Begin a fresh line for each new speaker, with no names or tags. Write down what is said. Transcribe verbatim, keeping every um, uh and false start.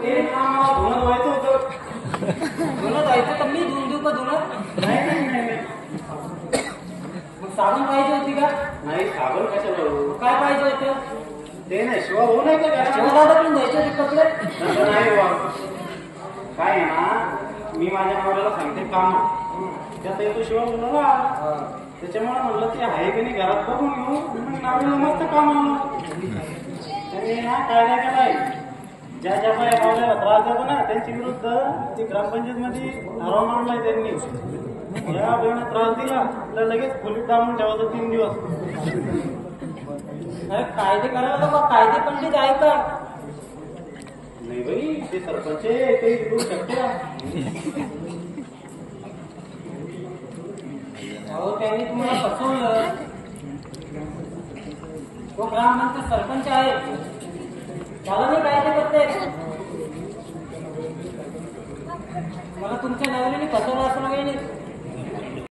ते ना धुणं व्हायचं होतं.
धुणं जायचं तर मी धुवून देऊ का धुणं?
नाही नाही नाही
मग साबण पाहिजे होती का?
नाही साबण कशाला भाऊ?
काय पाहिजे होतं?
ते नाही शिवा भाऊ नाही का
शिवदादा पण द्यायचे होते कपडे.
तसं नाही बा. काय आहे ना, मी माझ्या नवऱ्याला सांगते काम त्यात येतो शिवा बोलला, त्याच्यामुळे म्हणलं ते आहे की नाही घरात बघून घेऊ. मग नवऱ्याला मस्त काम आणलं. त्यांनी ना कायदा केलाय, ज्या ज्या बाया नवऱ्याला त्रास देतो ना त्यांच्या विरुद्ध ती ग्रामपंचायत मध्ये ठराव मांडलाय त्यांनी. या बहिणीला त्रास दिला तर लगेच खोलीत डांबून ठेवायचं तीन दिवस.
अरे कायदे करायला नको, कायदे पंडित आहे का?
नाही बाई, ते सरपंच आहे, ते करू शकते.
अहो त्यांनी तुम्हाला फसवलं. तो ग्रामपंचायत सरपंच आहे, त्याला नाही कायदे करते. मला तुमच्या नवऱ्याने फसवलं